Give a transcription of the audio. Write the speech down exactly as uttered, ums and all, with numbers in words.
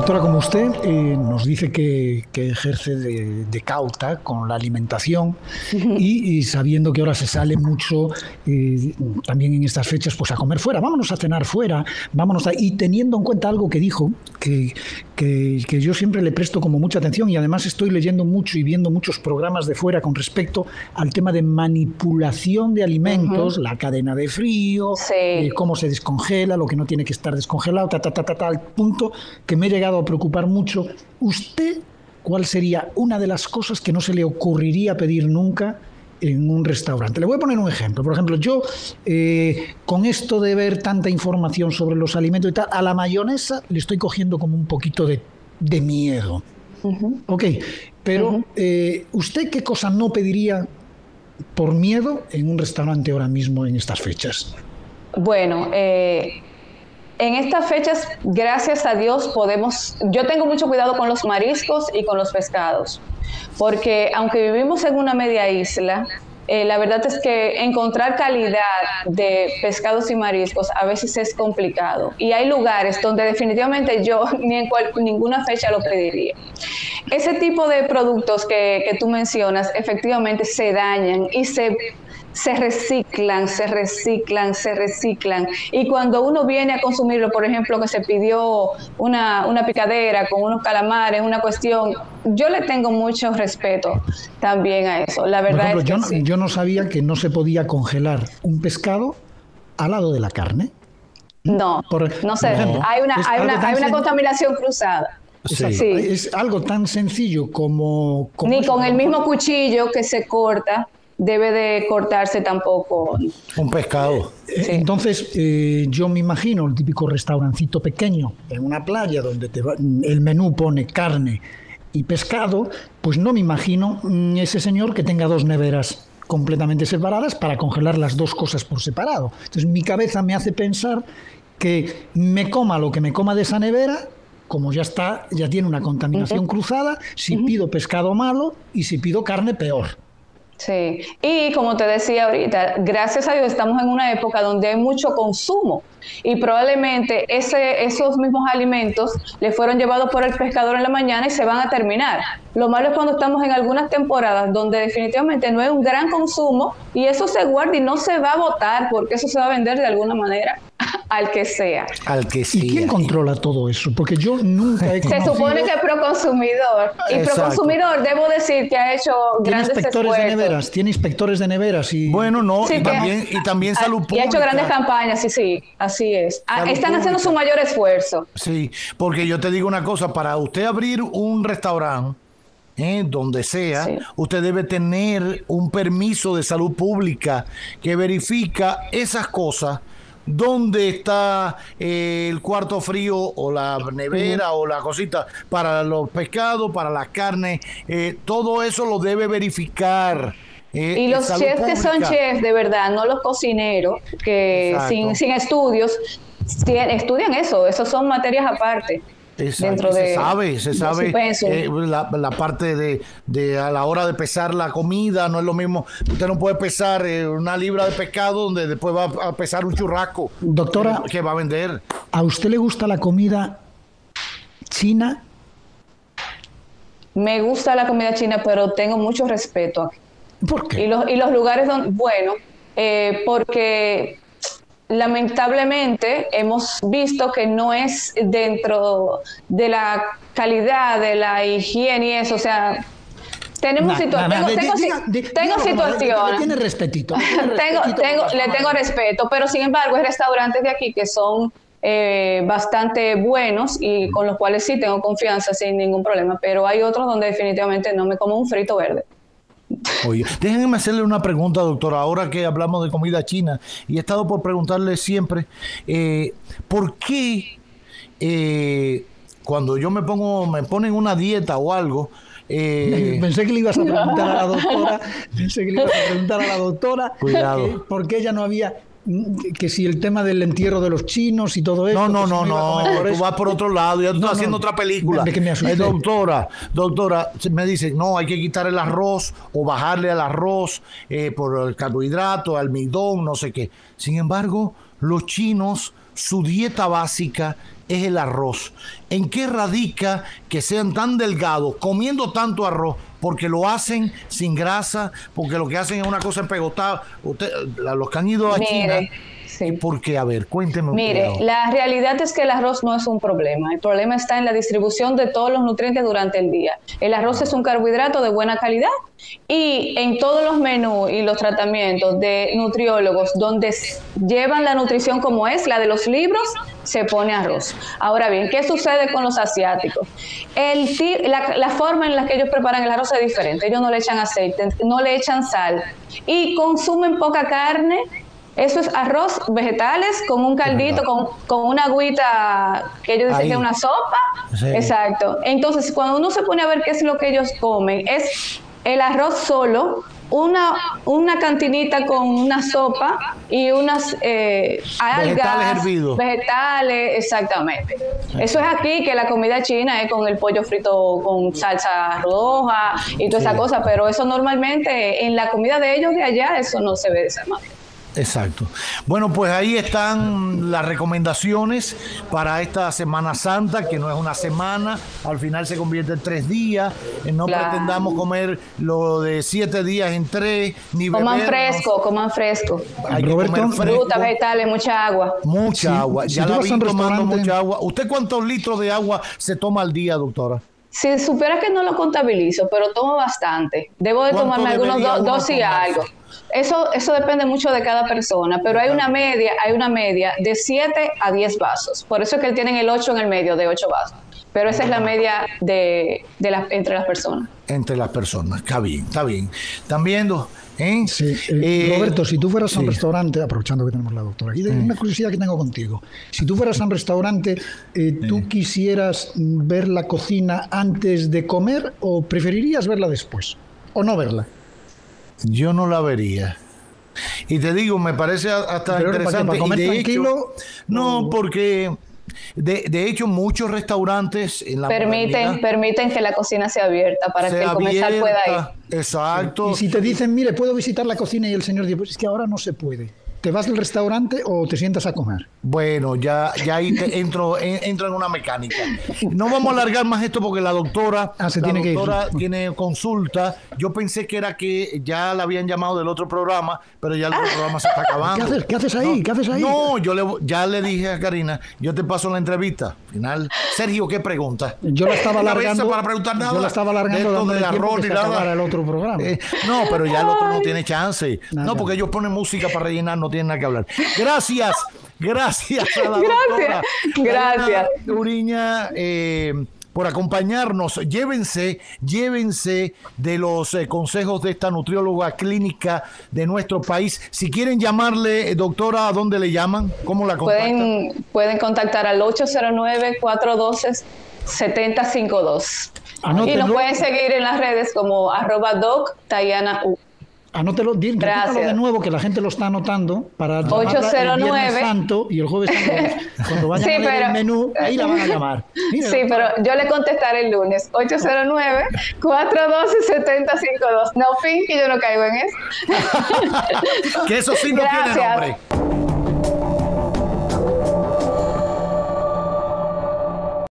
Doctora, como usted eh, nos dice que, que ejerce de, de cauta con la alimentación y, y sabiendo que ahora se sale mucho eh, también en estas fechas pues a comer fuera, vámonos a cenar fuera, vámonos a, y teniendo en cuenta algo que dijo, que, que, que yo siempre le presto como mucha atención y además estoy leyendo mucho y viendo muchos programas de fuera con respecto al tema de manipulación de alimentos, uh-huh. la cadena de frío, sí. eh, cómo se descongela, lo que no tiene que estar descongelado, ta, ta, ta, ta, ta, al punto que me he llegado a preocupar mucho. ¿Usted cuál sería una de las cosas que no se le ocurriría pedir nunca en un restaurante? Le voy a poner un ejemplo. Por ejemplo, yo eh, con esto de ver tanta información sobre los alimentos y tal, a la mayonesa le estoy cogiendo como un poquito de, de miedo. Uh-huh. Ok, pero uh-huh. eh, ¿usted qué cosa no pediría por miedo en un restaurante ahora mismo en estas fechas? Bueno, eh... en estas fechas, gracias a Dios, podemos... Yo tengo mucho cuidado con los mariscos y con los pescados, porque aunque vivimos en una media isla, eh, la verdad es que encontrar calidad de pescados y mariscos a veces es complicado. Y hay lugares donde definitivamente yo ni en cual, ninguna fecha lo pediría. Ese tipo de productos que, que tú mencionas, efectivamente se dañan y se... se reciclan, se reciclan, se reciclan. Y cuando uno viene a consumirlo, por ejemplo, que se pidió una, una picadera con unos calamares, una cuestión, yo le tengo mucho respeto también a eso. La verdad por ejemplo, es que yo, no, sí. yo no sabía que no se podía congelar un pescado al lado de la carne. No, por, no sé, por ejemplo, hay una, hay una, hay una sen... contaminación cruzada. Sí. Sí. Es algo tan sencillo como... como Ni eso, con el mismo cuchillo que se corta debe de cortarse tampoco un pescado. Sí. Entonces, eh, yo me imagino el típico restaurancito pequeño en una playa donde te va, el menú pone carne y pescado, pues no me imagino mm, ese señor que tenga dos neveras completamente separadas para congelar las dos cosas por separado. Entonces, mi cabeza me hace pensar que me coma lo que me coma de esa nevera, como ya está, ya tiene una contaminación uh-huh. cruzada, si uh-huh. pido pescado malo y si pido carne peor. Sí, y como te decía ahorita, gracias a Dios estamos en una época donde hay mucho consumo y probablemente ese, esos mismos alimentos le fueron llevados por el pescador en la mañana y se van a terminar. Lo malo es cuando estamos en algunas temporadas donde definitivamente no hay un gran consumo y eso se guarda y no se va a botar porque eso se va a vender de alguna manera al que sea. Al que sea. ¿Y quién controla todo eso? Porque yo nunca he conocido... Se supone que Proconsumidor. Y Exacto. Proconsumidor, debo decir que ha hecho grandes inspectores esfuerzos. de neveras, tiene inspectores de neveras y... Bueno, no, sí, y, también, y también salud pública. Y ha hecho grandes campañas, sí, sí, así es. Ah, están pública. haciendo su mayor esfuerzo. Sí, porque yo te digo una cosa, para usted abrir un restaurante, Eh, donde sea, sí. usted debe tener un permiso de salud pública que verifica esas cosas, dónde está eh, el cuarto frío o la nevera uh-huh. o la cosita para los pescados, para las carnes, eh, todo eso lo debe verificar. Eh, y los chefs pública. que son chefs de verdad, no los cocineros que sin, sin estudios estudian eso, eso son materias aparte. Exacto. Dentro de, se sabe, se sabe eh, la, la parte de, de a la hora de pesar la comida, no es lo mismo, usted no puede pesar eh, una libra de pescado donde después va a pesar un churrasco. Doctora, eh, que va a vender. ¿A usted le gusta la comida china? Me gusta la comida china, pero tengo mucho respeto aquí. ¿Por qué? Y los, y los lugares donde, bueno, eh, porque lamentablemente hemos visto que no es dentro de la calidad, de la higiene y eso, o sea, tenemos nah, situa- nah, tengo, tengo, diga, de, tengo diga, situaciones. Tiene respetito. Tiene tengo, respetito tengo, le tengo respeto, pero sin embargo hay restaurantes de aquí que son eh, bastante buenos y con los cuales sí tengo confianza sin ningún problema, pero hay otros donde definitivamente no me como un frito verde. Oye, déjenme hacerle una pregunta, doctora, ahora que hablamos de comida china, y he estado por preguntarle siempre, eh, ¿por qué eh, cuando yo me pongo, me ponen una dieta o algo, eh... pensé que le ibas a preguntar a la doctora, pensé que le ibas a preguntar a la doctora, Cuidado. Que, ¿por qué ella no había... que si el tema del entierro de los chinos y todo eso... No, no, no, no, tú eso. vas por otro lado, ya tú no, estás no, haciendo otra película. De que me eh, doctora, doctora, me dice, no, hay que quitar el arroz o bajarle al arroz eh, por el carbohidrato, almidón, no sé qué. Sin embargo, los chinos, su dieta básica es el arroz. ¿En qué radica que sean tan delgados, comiendo tanto arroz? Porque lo hacen sin grasa, porque lo que hacen es una cosa empegotada. Usted, los que han ido a Mire, China... sí. ¿Por qué? A ver, cuénteme. Mire, usted, la realidad es que el arroz no es un problema. El problema está en la distribución de todos los nutrientes durante el día. El arroz es un carbohidrato de buena calidad y en todos los menús y los tratamientos de nutriólogos donde llevan la nutrición como es, la de los libros, se pone arroz. Ahora bien, ¿qué sucede con los asiáticos? El, la, la forma en la que ellos preparan el arroz es diferente. Ellos no le echan aceite, no le echan sal y consumen poca carne. Eso es arroz, vegetales, con un caldito, con, con una agüita que ellos dicen que es una sopa. Sí. Exacto. Entonces, cuando uno se pone a ver qué es lo que ellos comen, es el arroz solo, una, una cantinita con una sopa y unas eh, algas. Vegetales hervidos. Vegetales, exactamente. Eso es aquí, que la comida china es con el pollo frito con salsa roja y toda sí. esa cosa, pero eso normalmente en la comida de ellos de allá, eso no se ve de esa manera. Exacto. Bueno, pues ahí están las recomendaciones para esta Semana Santa, que no es una semana, al final se convierte en tres días. No claro. pretendamos comer lo de siete días en tres, ni beber. Coman fresco, coman fresco. Hay Roberto, que comer fresco. Frutas, vegetales, mucha agua. Mucha sí, agua. Ya si la vi tomando mucha en... agua. ¿Usted cuántos litros de agua se toma al día, doctora? Si supiera que no lo contabilizo, pero tomo bastante. Debo de tomarme algunos do, dos y algo. Eso, eso depende mucho de cada persona, pero hay una media, hay una media de siete a diez vasos. Por eso es que tienen el ocho en el medio, de ocho vasos. Pero esa es la media de, de la, entre las personas. Entre las personas, está bien, está bien. ¿Están viendo? ¿Eh? Sí. Eh, Roberto, si tú fueras a un sí. restaurante, aprovechando que tenemos la doctora, aquí hay una curiosidad que tengo contigo. Si tú fueras a un restaurante, eh, ¿tú sí. quisieras ver la cocina antes de comer o preferirías verla después? ¿O no verla? Yo no la vería. Y te digo, me parece hasta Pero interesante. ¿Para comer y de tranquilo? Hecho, no, o... porque... De, de hecho, muchos restaurantes en la permiten, permiten que la cocina sea abierta para sea que el comensal pueda ir. Exacto. Y si te dicen, mire, puedo visitar la cocina y el señor dice, pues es que ahora no se puede. ¿Te vas del restaurante o te sientas a comer? Bueno, ya, ya ahí te entro, en, entro en una mecánica. No vamos a alargar más esto porque la doctora, ah, se la tiene doctora que ir. tiene consulta. Yo pensé que era que ya la habían llamado del otro programa, pero ya el otro programa se está acabando. ¿Qué haces, ¿Qué haces ahí? No, ¿Qué haces ahí? No, yo le, ya le dije a Karina, yo te paso la entrevista. Final. Sergio, ¿qué pregunta? Yo la estaba alargando. Para preguntar nada. Yo la estaba alargando de, de arroz y nada. El otro programa. Eh, no, pero ya el otro no tiene chance. Nada. No, porque ellos ponen música para rellenar, no tienen nada que hablar. Gracias, gracias a la doctora Gracias. Uriña eh, por acompañarnos. Llévense, llévense de los eh, consejos de esta nutrióloga clínica de nuestro país. Si quieren llamarle, doctora, ¿a dónde le llaman? ¿Cómo la contactan? Pueden, pueden contactar al ocho cero nueve, cuatro uno dos, siete cero cinco dos. Anótenlo. Y nos pueden seguir en las redes como arroba doc Tayana U. Anótelo, repítalo de nuevo, que la gente lo está anotando para ocho cero nueve el Viernes Santo y el Jueves Santo, cuando vayan sí, a ver pero, el menú, ahí la van a llamar. Mira, sí, pero yo le contestaré el lunes, ocho cero nueve, cuatro uno dos, siete cero cinco dos. No, fin, que yo no caigo en eso. Que eso sí no Gracias. tiene nombre.